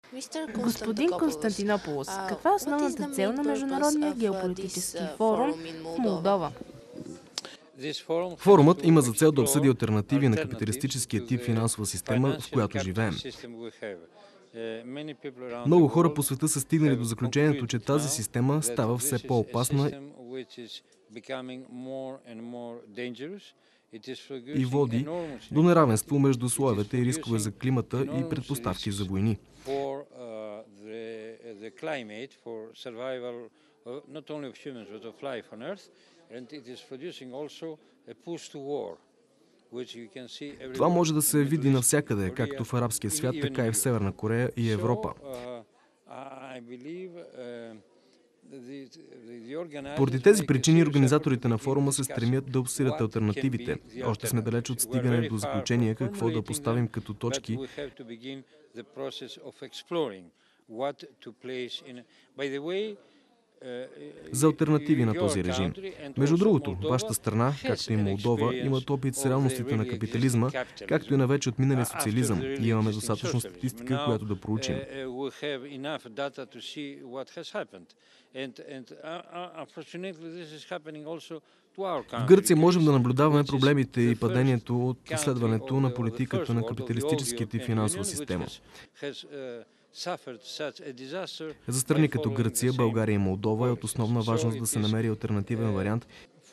Господин Константинополос, каква е основната цел на Международния геополитически форум в Молдова? Форумът има за цел да обсъди алтернативи на капиталистическия тип финансова система, в която живеем. Много хора по света са стигнали до заключението, че тази система става все по-опасна и води до неравенство между слоевете и рискове за климата и предпоставки за войни. Това може да се види навсякъде, както в арабския свят, така и в Северна Корея и Европа. Поради тези причини организаторите на форума се стремят да обсъдят алтернативите. Още сме далеч от стигане до заключение какво да поставим като точки. За алтернативи на този режим. Между другото, вашата страна, както и Молдова, имат опит с реалностите на капитализма, както и на вече отминалия социализъм. И имаме достатъчно статистика, която да проучим. В Гърция можем да наблюдаваме проблемите и падението от следването на политиката на капиталистическата и финансова система. За страни като Гърция, България и Молдова е от основна важност да се намери алтернативен вариант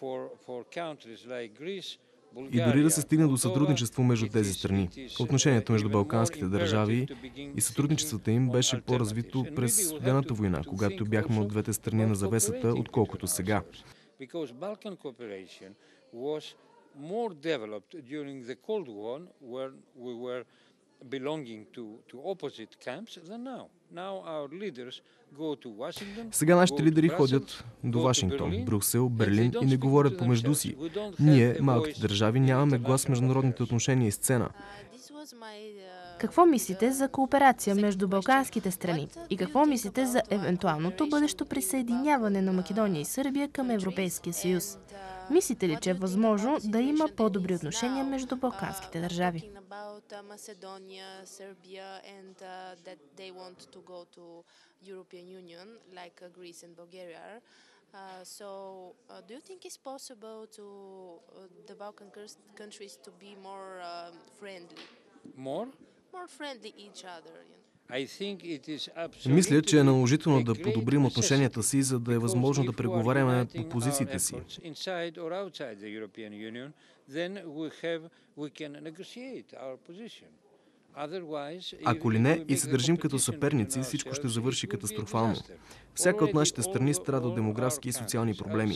и дори да се стигне до сътрудничество между тези страни. Отношението между балканските държави и сътрудничеството им беше по-развито през Студената война, когато бяхме от двете страни на завесата, отколкото сега. Сега нашите лидери ходят до Вашингтон, Брюксел, Берлин и не говорят помежду си. Ние, малките държави, нямаме глас в международните отношения и сцена. Какво мислите за кооперация между балканските страни? И какво мислите за евентуалното бъдещо присъединяване на Македония и Сърбия към Европейския съюз? Мислите ли, че е възможно да има по-добри отношения между балканските държави? Do you think it's possible to the Balkan countries to be more friendly? More friendly each other, you know? Мисля, че е наложително да подобрим отношенията си, за да е възможно да преговаряме по позициите си. Ако ли не и се държим като съперници, всичко ще завърши катастрофално. Всяка от нашите страни страда от демографски и социални проблеми.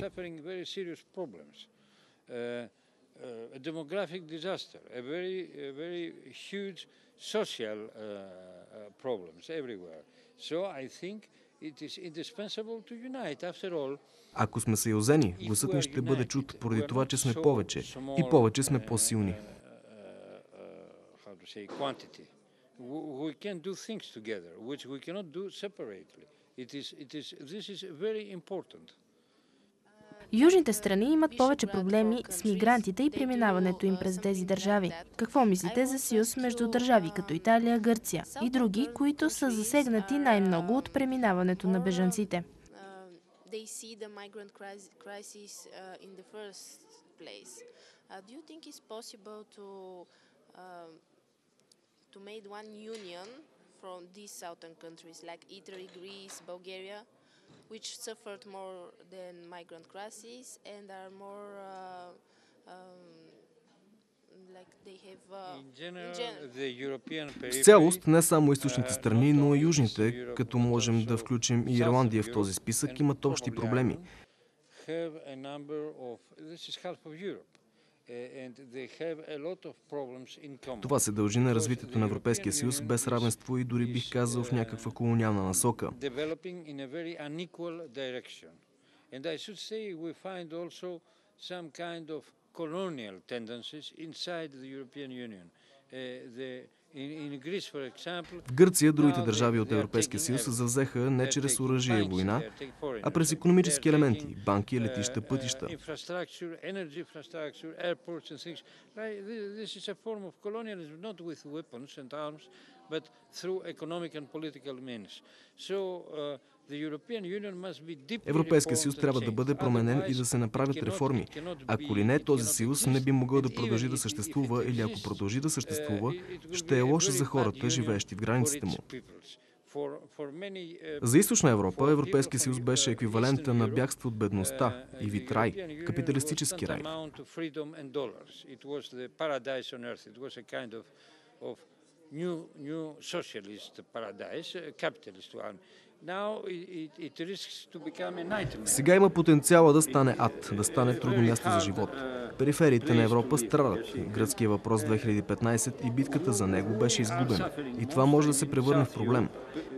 Ако сме съюзени, гласът ни ще бъде чут поради това, че сме повече и повече сме по-силни. We can do things together, which we cannot do separately. This is very important. Южните страни имат повече проблеми с мигрантите и преминаването им през тези държави. Какво мислите за съюз между държави като Италия, Гърция и други, които са засегнати най-много от преминаването на бежанците? To make one union from these southern countries like Italy, Greece, Bulgaria, which suffered more than migrant crisis and are more like they have В цялост, не само източните страни, но и южните, като можем да включим и Ирландия в този списък, имат общи проблеми. Това се дължи на развитието на Европейския съюз без равенство и дори бих казал в някаква колониална насока. В Гърция другите държави от Европейския съюз завзеха не чрез оръжие и война, а през икономически елементи – банки, летища, пътища. but through economic and political means. So Европейския съюз трябва да бъде променен и да се направят реформи. Ако ли не, този съюз не би могъл да продължи да съществува или ако продължи да съществува, ще е лошо за хората, живеещи в границите му. За Източна Европа Европейския съюз беше еквивалента на бягство от бедността и вид рай, капиталистически рай. New socialist paradise, capitalist one. Now it risks to become a nightmare. Сега има потенциала да стане ад, да стане трудно място за живот. Перифериите на Европа страдат. Гръцкият въпрос 2015 и битката за него беше изгубена. И това може да се превърне в проблем.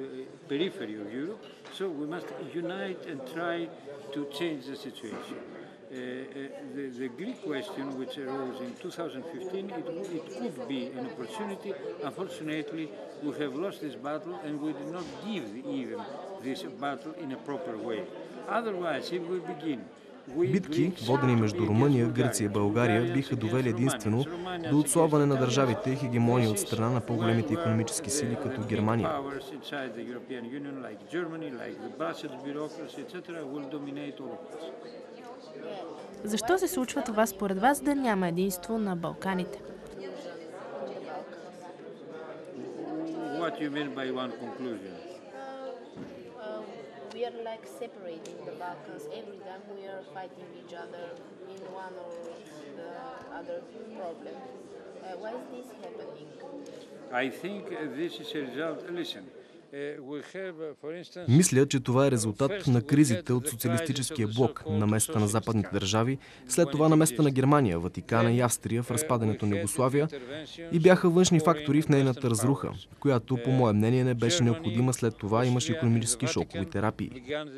The Greek question, which arose in 2015, it could be an opportunity. Unfortunately, we have lost this battle and we did not give even this battle in a proper way. Otherwise, if we begin битки, водени между Румъния, Гърция и България, биха довели единствено до отслабване на държавите и хегемония от страна на по-големите икономически сили, като Германия. Защо се случва това според вас да няма единство на Балканите? What do you mean by one conclusion? We are like separating the Balkans every time we are fighting each other in one or the other problem. Why is this happening? I think this is a result. Listen. Мисля, че това е резултат на кризите от социалистическия блок, намесата на западните държави, след това намесата на Германия, Ватикана и Австрия в разпадането на Югославия и бяха външни фактори в нейната разруха, която, по мое мнение, не беше необходима. След това имаше икономически шокови терапии.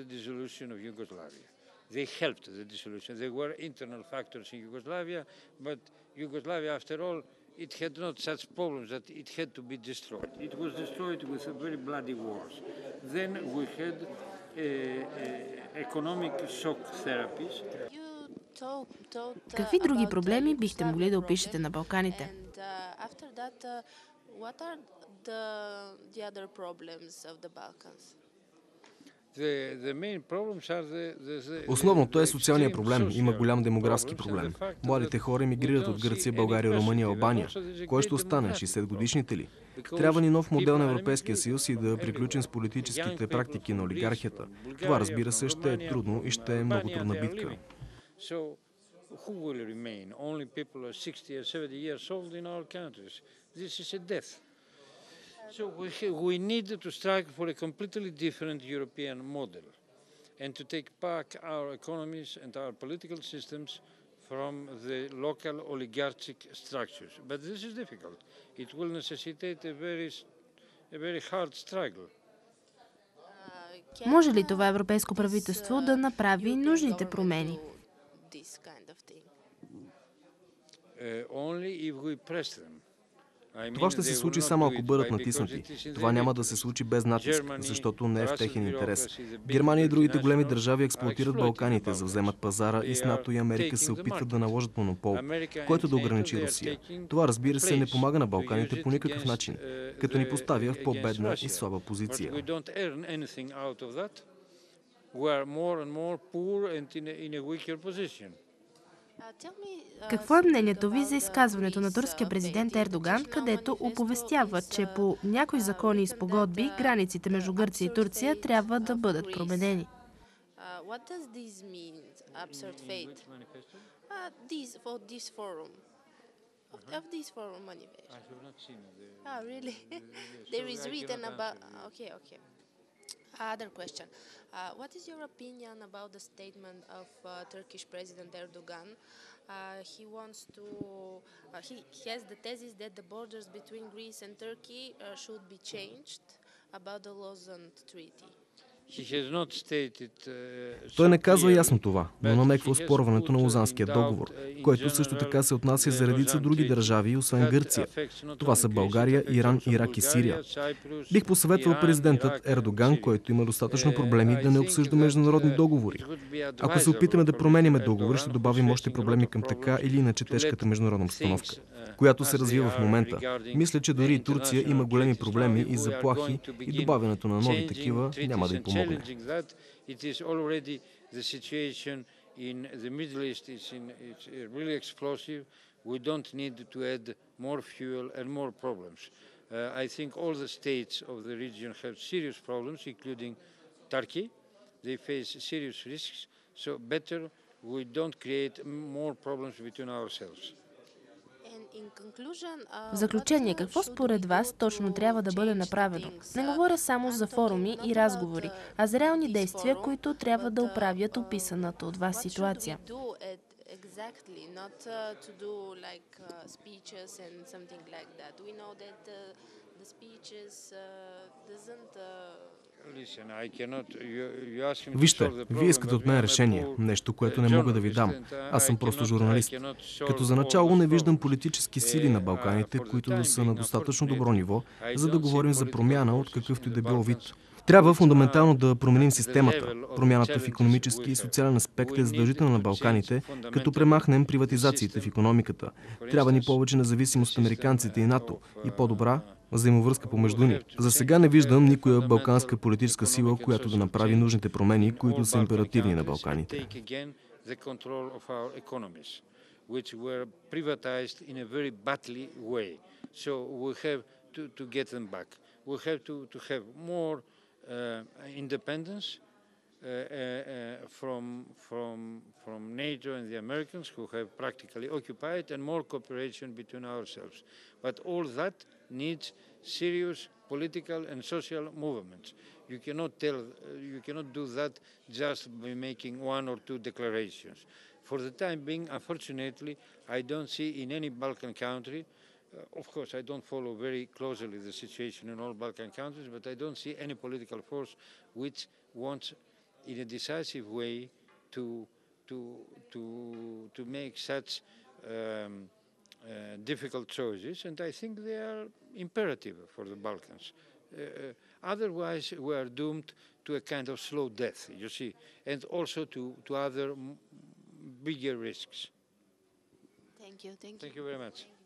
It had not such problems that it had to be destroyed. It was destroyed with a very bloody wars. Then we had economic shock therapies. Какви други проблеми бихте могли да опишете на Балканите? What are the other problems of the Balkans? Основното е социалния проблем. Има голям демографски проблем. Младите хора емигрират от Гърция, България, Румъния, Албания. Кой ще остане? 60-годишните ли? Трябва ни нов модел на Европейския съюз и да приключим с политическите практики на олигархията. Това, разбира се, ще е трудно и ще е много трудна битка. So we need to strike for a completely different European model and to take back our economies and our political systems from the local oligarchic structures. But this is difficult. It will necessitate a very hard struggle. Може ли това европейско правителство да направи нужните промени? Only if we press them. Това ще се случи само ако бъдат натиснати. Това няма да се случи без натиск, защото не е в техен интерес. Германия и другите големи държави експлоатират Балканите, за да вземат пазара и с НАТО и Америка се опитват да наложат монопол, който да ограничи Русия. Това, разбира се, не помага на Балканите по никакъв начин, като ни поставя в по-бедна и слаба позиция. Какво е мнението ви за изказването на турския президент Ердоган, където оповестява, че по някои закони и спогодби границите между Гърция и Турция трябва да бъдат променени? Other question. What is your opinion about the statement of Turkish President Erdogan? He wants to. He has the thesis that the borders between Greece and Turkey should be changed about the Lausanne Treaty. Той не казва ясно това, но намеква оспорването на Лозанския договор, който също така се отнася за редица други държави, освен Гърция. Това са България, Иран, Ирак и Сирия. Бих посъветвал президентът Ердоган, който има достатъчно проблеми, да не обсъжда международни договори. Ако се опитаме да променяме договори, ще добавим още проблеми към така или иначе тежката международна обстановка, която се развива в момента. Мисля, че дори и Турция има големи проблеми и заплахи и добавянето на нови такива няма да й помогне. We don't need to add more fuel and more problems. I think all the states of the region have serious problems, including Turkey. They face serious risks, so better we don't create more problems between ourselves. В заключение, какво според вас точно трябва да бъде направено? Не говоря само за форуми и разговори, а за реални действия, които трябва да оправят описаната от вас ситуация. Exactly, not to do like speeches and something like that. We know that the speeches doesn't. Вижте, вие искате от мен решение, нещо, което не мога да ви дам. Аз съм просто журналист. Като за начало не виждам политически сили на Балканите, които да са на достатъчно добро ниво, за да говорим за промяна от какъвто и да било вид. Трябва фундаментално да променим системата. Промяната в икономически и социален аспект е задължителна на Балканите, като премахнем приватизациите в икономиката. Трябва ни повече независимост от американците и НАТО и по-добра взаимовръзка помежду ни. За сега не виждам никоя балканска политическа сила, която да направи нужните промени, които са императивни на Балканите. Independence from NATO and the Americans, who have practically occupied, and more cooperation between ourselves. But all that needs serious political and social movements. You cannot do that just by making one or two declarations. For the time being, unfortunately, I don't see in any Balkan country. Of course, I don't follow very closely the situation in all Balkan countries, but I don't see any political force which wants, in a decisive way, to make such difficult choices, and I think they are imperative for the Balkans. Otherwise, we are doomed to a kind of slow death, you see, and also to other bigger risks. Thank you. Thank you very much.